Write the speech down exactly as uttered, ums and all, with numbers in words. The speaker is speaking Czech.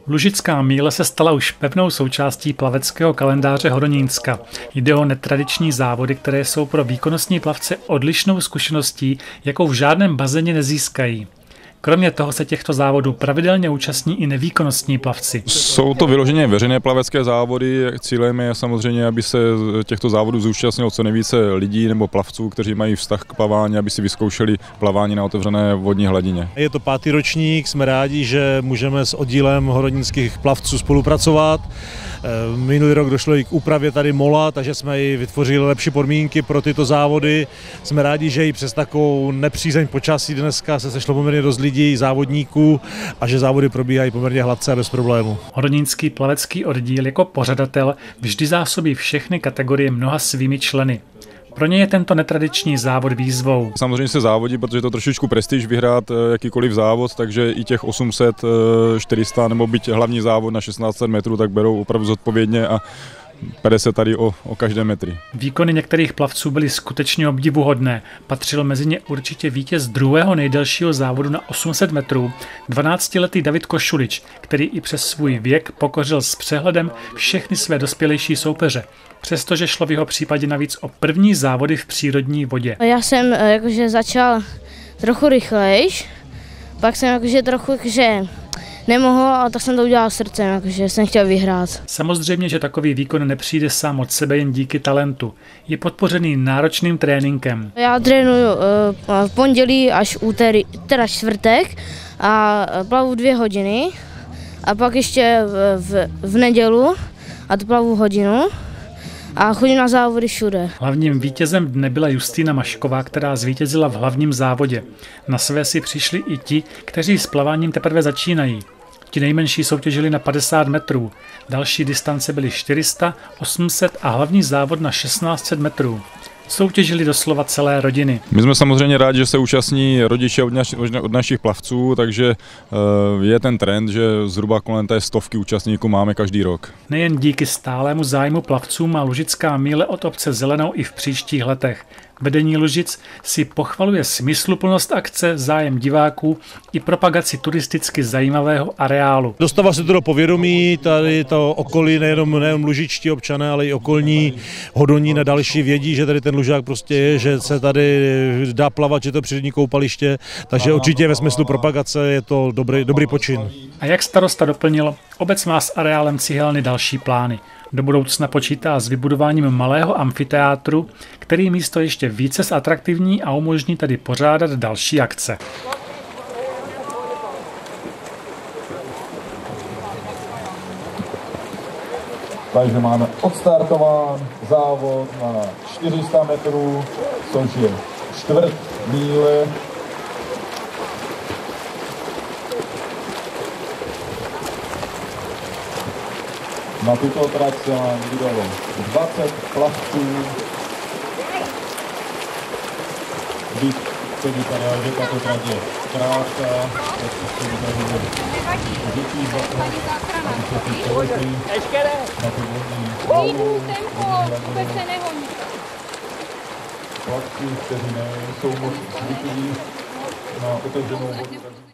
Lužická míle se stala už pevnou součástí plaveckého kalendáře Hodonínska. Jde o netradiční závody, které jsou pro výkonnostní plavce odlišnou zkušeností, jakou v žádném bazéně nezískají. Kromě toho se těchto závodů pravidelně účastní i nevýkonnostní plavci. Jsou to vyloženě veřejné plavecké závody. Cílem je samozřejmě, aby se těchto závodů zúčastnilo co nejvíce lidí nebo plavců, kteří mají vztah k plavání, aby si vyzkoušeli plavání na otevřené vodní hladině. Je to pátý ročník, jsme rádi, že můžeme s oddílem hodonínských plavců spolupracovat. Minulý rok došlo i k úpravě tady mola, takže jsme i vytvořili lepší podmínky pro tyto závody. Jsme rádi, že i přes takovou nepřízeň počasí dneska se sešlo poměrně dost lidí, závodníků a že závody probíhají poměrně hladce a bez problému. Hodonínský plavecký oddíl jako pořadatel vždy zásobí všechny kategorie mnoha svými členy. Pro ně je tento netradiční závod výzvou. Samozřejmě se závodí, protože to trošičku prestiž vyhrát jakýkoliv závod, takže i těch osm set, čtyři sta nebo byť hlavní závod na šestnáct set metrů, tak berou opravdu zodpovědně a pere se tady o, o každé metry. Výkony některých plavců byly skutečně obdivuhodné. Patřil mezi ně určitě vítěz druhého nejdelšího závodu na osm set metrů, dvanáctiletý David Košulič, který i přes svůj věk pokořil s přehledem všechny své dospělejší soupeře. Přestože šlo v jeho případě navíc o první závody v přírodní vodě. Já jsem jakože začal trochu rychlejš, pak jsem jakože trochu jakože nemohl, a tak jsem to udělal srdcem, jakože jsem chtěl vyhrát. Samozřejmě, že takový výkon nepřijde sám od sebe jen díky talentu. Je podpořený náročným tréninkem. Já trénuju v pondělí až úterý, teda čtvrtek a plavu dvě hodiny a pak ještě v, v, v nedělu a to plavu hodinu. A chodím na závody všude. Hlavním vítězem dne byla Justýna Mašková, která zvítězila v hlavním závodě. Na své si přišli i ti, kteří s plaváním teprve začínají. Ti nejmenší soutěžili na padesát metrů. Další distance byly čtyři sta, osm set a hlavní závod na šestnáct set metrů. Soutěžili doslova celé rodiny. My jsme samozřejmě rádi, že se účastní rodiče od, naš, od našich plavců, takže je ten trend, že zhruba kolem té stovky účastníků máme každý rok. Nejen díky stálému zájmu plavců má Lužická míle od obce zelenou i v příštích letech. Vedení Lužic si pochvaluje smysluplnost akce, zájem diváků i propagaci turisticky zajímavého areálu. Dostává se to do povědomí, tady to okolí, nejenom, nejenom lužičtí občané, ale i okolní Hodonín a další vědí, že tady ten lužák prostě je, že se tady dá plavat, že to je přírodní koupaliště, takže určitě ve smyslu propagace je to dobrý, dobrý počin. A jak starosta doplnil, obec má s areálem Cihelny další plány. Do budoucna počítá s vybudováním malého amfiteátru, který místo ještě více zatraktivní a umožní tedy pořádat další akce. Takže máme odstartován závod na čtyři sta metrů, což je čtvrt míle. Na tuto trať se nám vydalo dvacet plavců. Když chcete tady, že tato trať je krátká, tak se vydaříme dětí zvatnout, aby se ty člověky na tu vodní hlavu, plavci, kteří nejsou moc zvyklí na otevřenou vodu.